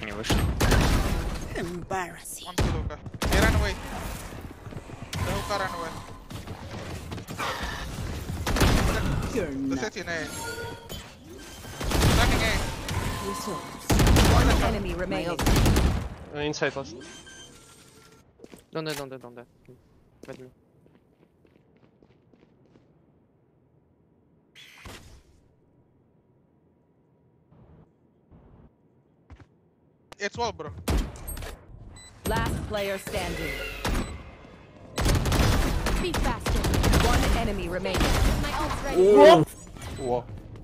не вышел. Embarrassing. One to hookah. He ran away. The hookah ran away. The city in A. Landing A. One enemy remaining. Inside last. Don't die. Wait me. It's wall, bro. Last player standing. Be faster. One enemy remaining. My ult's ready. Во.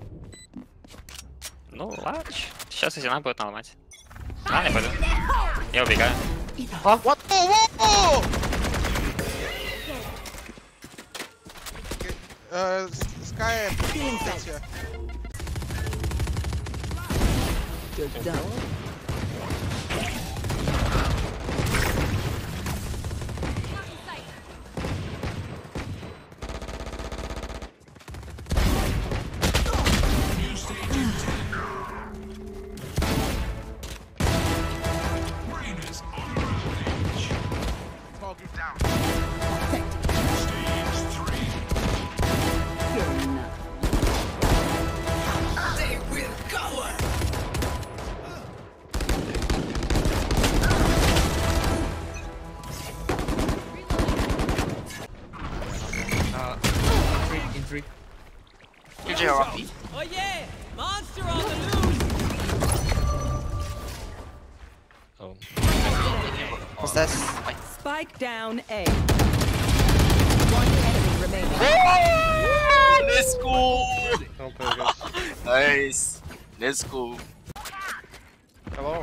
Ну ладно. Сейчас если надо будет наломать. Я пойду. Я убегаю. What? Whoa! Sky. You're done. Oh yeah! Monster on the loose! Oh. What's this? Spike down A. One enemy remaining. Let's go! Okay, guys. Nice! Let's go! Hello.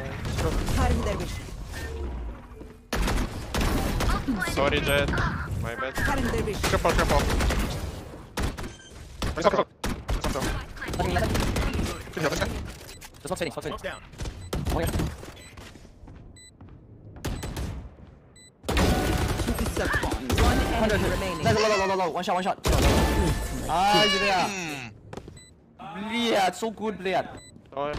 Sorry, Jet. My bad. Careful. Just one fading. Down. Oh yeah. One enemy remaining. Low. One shot. Ah, Bled, so good, Bled. Ой.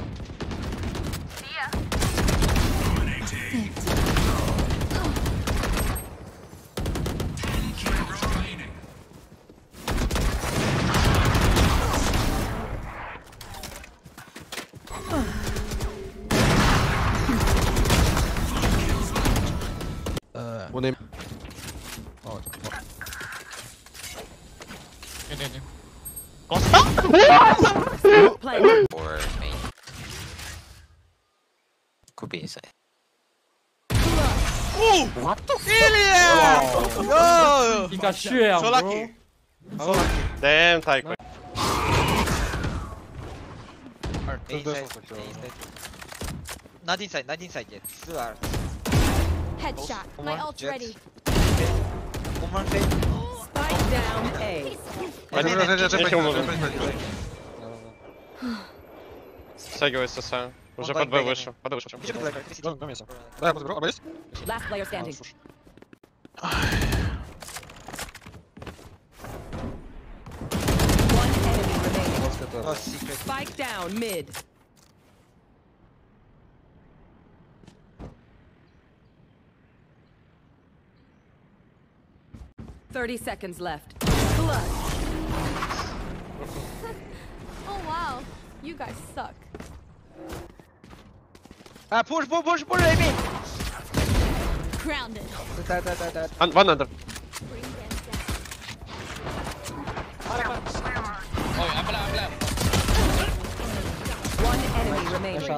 One aim. Oh. In. Or main. Could be inside. Oh! What the f? Ilya! Yo! Pikachu, So lucky. So lucky. Damn, Taiko. Not inside yet. Still are. Headshot. My ult's Jet. ready. One more fade. Spike down A. Стягивается сам. Уже под Б вышел. Да, я подберу. А есть? Last player standing. One enemy remaining. Oh, secret. Spike down mid. Thirty seconds left. Blood. Oh wow. You guys suck. Push, Amy! Grounded. And one under. Bring them down. One enemy remaining.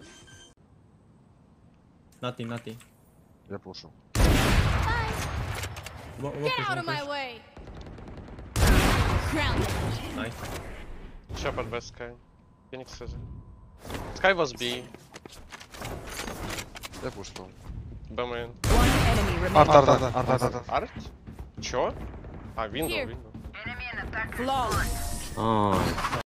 Nothing. Я пушу. Bye. Get out of my way. Grounded. Nice. Еще под Б Sky. Phoenix is. Sky was B. Я пушу. B main. One enemy remaining. Арт. Арт? Чё? А, Here. Window. Flawless.